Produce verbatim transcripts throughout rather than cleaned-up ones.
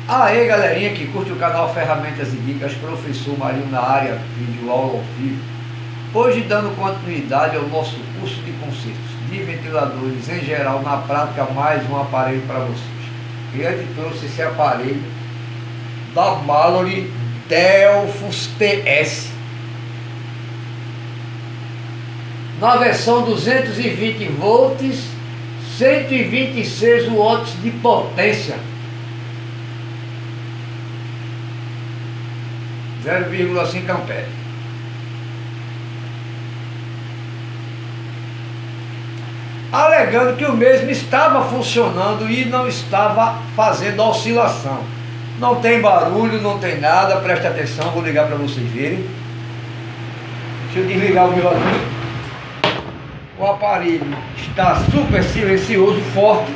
Aí galerinha que curte o canal Ferramentas e Dicas, professor Marinho na área, vídeo aula ao vivo. Hoje dando continuidade ao nosso curso de consertos de ventiladores em geral, na prática, mais um aparelho para vocês. E antes trouxe esse aparelho da Mallory Delphos T S na versão duzentos e vinte volts, cento e vinte e seis watts de potência, zero vírgula cinco amperes. Alegando que o mesmo estava funcionando e não estava fazendo oscilação. Não tem barulho, não tem nada, presta atenção, vou ligar para vocês verem. Deixa eu desligar o meu aqui. O aparelho está super silencioso, forte.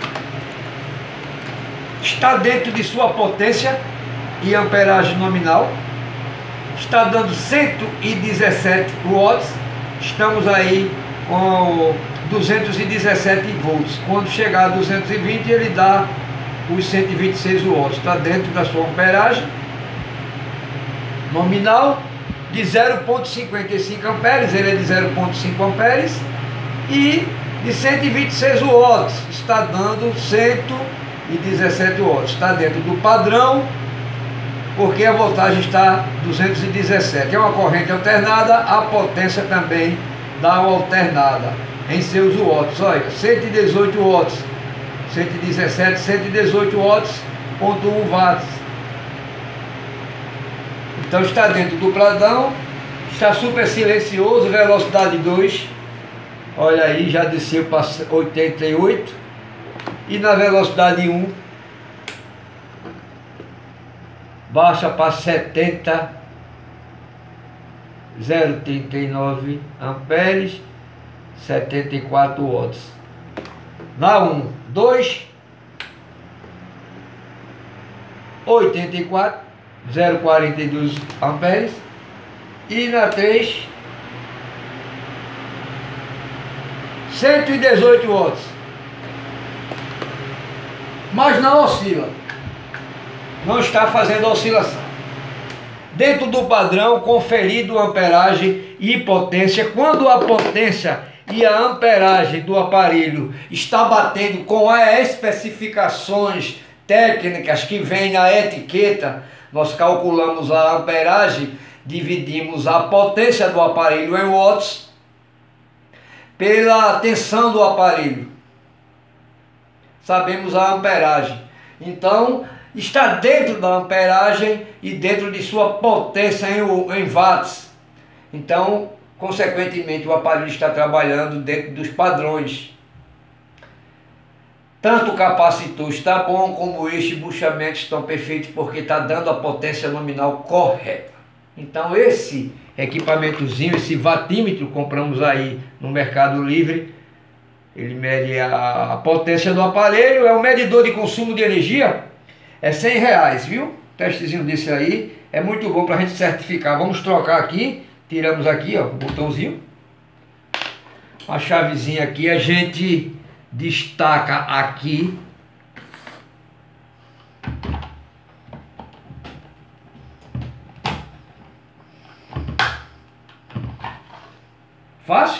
Está dentro de sua potência e amperagem nominal. Está dando cento e dezessete watts. Estamos aí com duzentos e dezessete volts. Quando chegar a duzentos e vinte, ele dá os cento e vinte e seis watts. Está dentro da sua amperagem nominal de zero vírgula cinquenta e cinco amperes. Ele é de zero vírgula cinco amperes e de cento e vinte e seis watts. Está dando cento e dezessete watts. Está dentro do padrão, porque a voltagem está duzentos e dezessete. É uma corrente alternada, a potência também dá uma alternada em seus watts. Olha, cento e dezoito watts, cento e dezessete, cento e dezoito watts, ponto um watts. Então está dentro do padrão, está super silencioso, velocidade dois. Olha aí, já desceu para oitenta e oito. E na velocidade um, baixa para setenta, zero vírgula trinta e nove amperes, setenta e quatro watts. Na um, dois, oitenta e quatro, zero vírgula quarenta e dois amperes. E na três, cento e dezoito watts. Mas não oscila. Não está fazendo oscilação. Dentro do padrão, conferido amperagem e potência. Quando a potência e a amperagem do aparelho está batendo com as especificações técnicas que vem na etiqueta, nós calculamos a amperagem, dividimos a potência do aparelho em watts pela tensão do aparelho. Sabemos a amperagem. Então, está dentro da amperagem e dentro de sua potência em, em watts. Então, consequentemente, o aparelho está trabalhando dentro dos padrões. Tanto o capacitor está bom, como o eixo e buchamento estão perfeitos, porque está dando a potência nominal correta. Então, esse equipamentozinho, esse watímetro, compramos aí no Mercado Livre. Ele mede a, a potência do aparelho, é um medidor de consumo de energia. É cem reais, viu? Testezinho desse aí. É muito bom para a gente certificar. Vamos trocar aqui. Tiramos aqui, ó, o botãozinho. A chavezinha aqui. A gente destaca aqui. Fácil?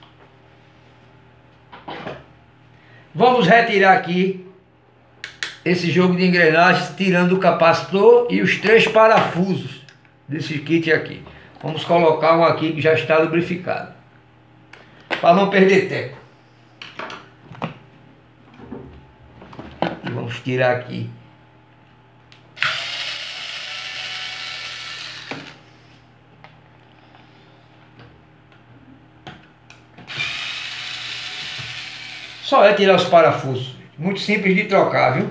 Vamos retirar aqui esse jogo de engrenagens, tirando o capacitor e os três parafusos desse kit aqui. Vamos colocar um aqui que já está lubrificado, para não perder tempo. E vamos tirar aqui. Só é tirar os parafusos. Muito simples de trocar, viu?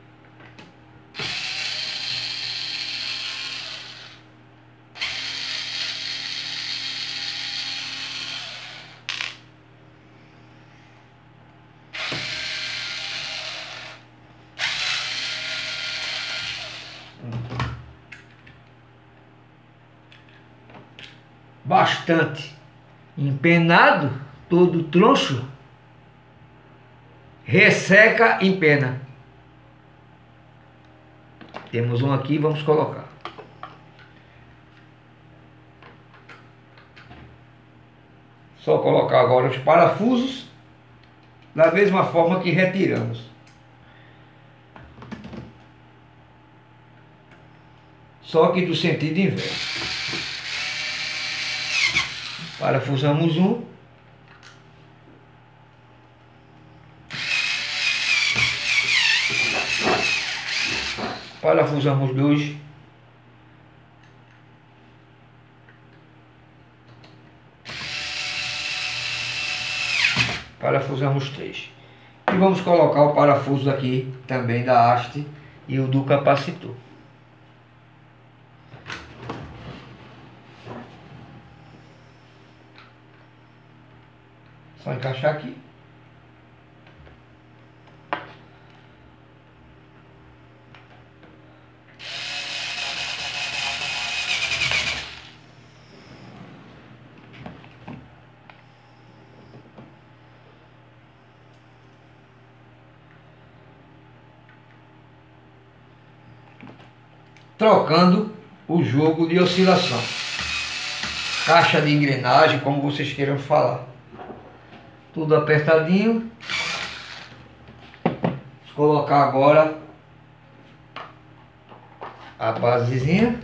Bastante empenado, todo troncho, resseca em pena. Temos um aqui, vamos colocar. Só colocar agora os parafusos da mesma forma que retiramos. Só que do sentido inverso. Parafusamos um. Parafusamos dois. Parafusamos três. E vamos colocar o parafuso aqui também da haste e o do capacitor. Só encaixar aqui. Trocando o jogo de oscilação, caixa de engrenagem, como vocês queiram falar, tudo apertadinho. Vou colocar agora a basezinha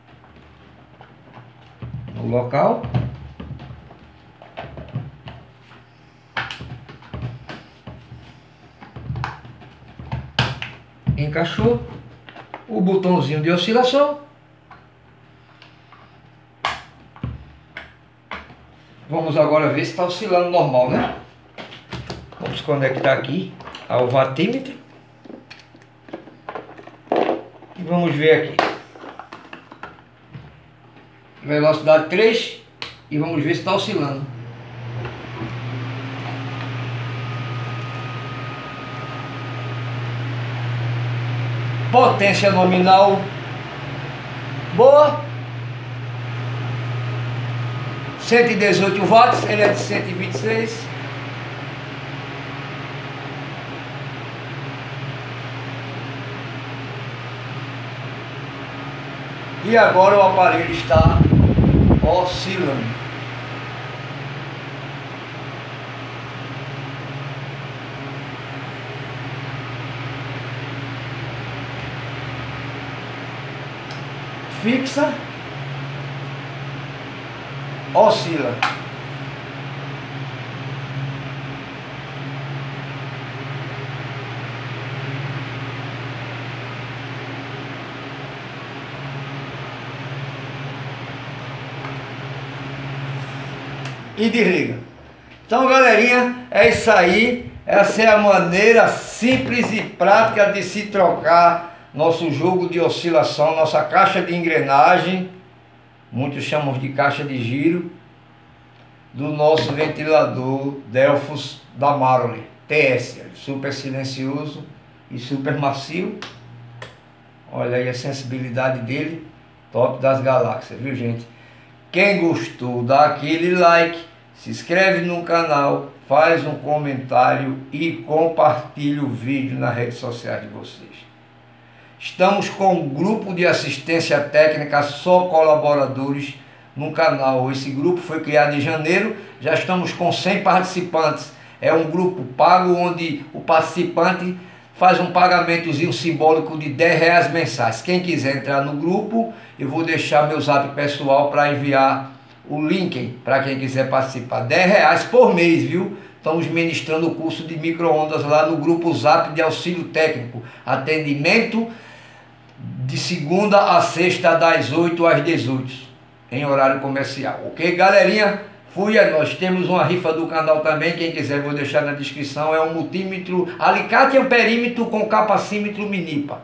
no local. Encaixou o botãozinho de oscilação. Vamos agora ver se está oscilando normal, né? Vamos conectar aqui ao vatímetro. E vamos ver aqui. Velocidade três. E vamos ver se está oscilando. Potência nominal boa, cento e dezoito watts, ele é de cento e vinte e seis. E agora o aparelho está oscilando. Fixa, oscila. E desliga. Então, galerinha, é isso aí. Essa é a maneira simples e prática de se trocar nosso jogo de oscilação, nossa caixa de engrenagem, muitos chamam de caixa de giro, do nosso ventilador Delphos da Marley T S, super silencioso e super macio. Olha aí a sensibilidade dele, top das galáxias, viu, gente? Quem gostou, dá aquele like, se inscreve no canal, faz um comentário e compartilha o vídeo nas redes sociais de vocês. Estamos com um grupo de assistência técnica, só colaboradores no canal. Esse grupo foi criado em janeiro, já estamos com cem participantes. É um grupo pago onde o participante faz um pagamentozinho simbólico de dez reais mensais. Quem quiser entrar no grupo, eu vou deixar meu zap pessoal para enviar o link para quem quiser participar. dez reais por mês, viu? Estamos ministrando o curso de micro-ondas lá no grupo Zap de auxílio técnico. Atendimento de segunda a sexta, das oito às dezoito, em horário comercial. Ok, galerinha? Fui a nós. Temos uma rifa do canal também. Quem quiser, vou deixar na descrição. É um multímetro, alicate amperímetro com capacímetro Minipa.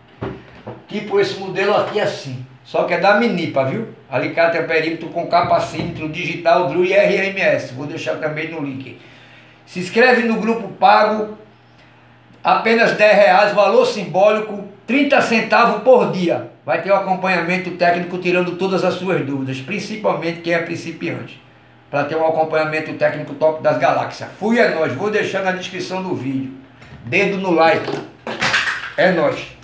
Tipo esse modelo aqui assim. Só que é da Minipa, viu? Alicate amperímetro com capacímetro digital D R U e R M S. Vou deixar também no link. Se inscreve no grupo pago. Apenas dez reais, valor simbólico, trinta centavos por dia. Vai ter o acompanhamento técnico tirando todas as suas dúvidas, principalmente quem é principiante, para ter um acompanhamento técnico top das galáxias. Fui é nós, vou deixar na descrição do vídeo. Dedo no like. É nós.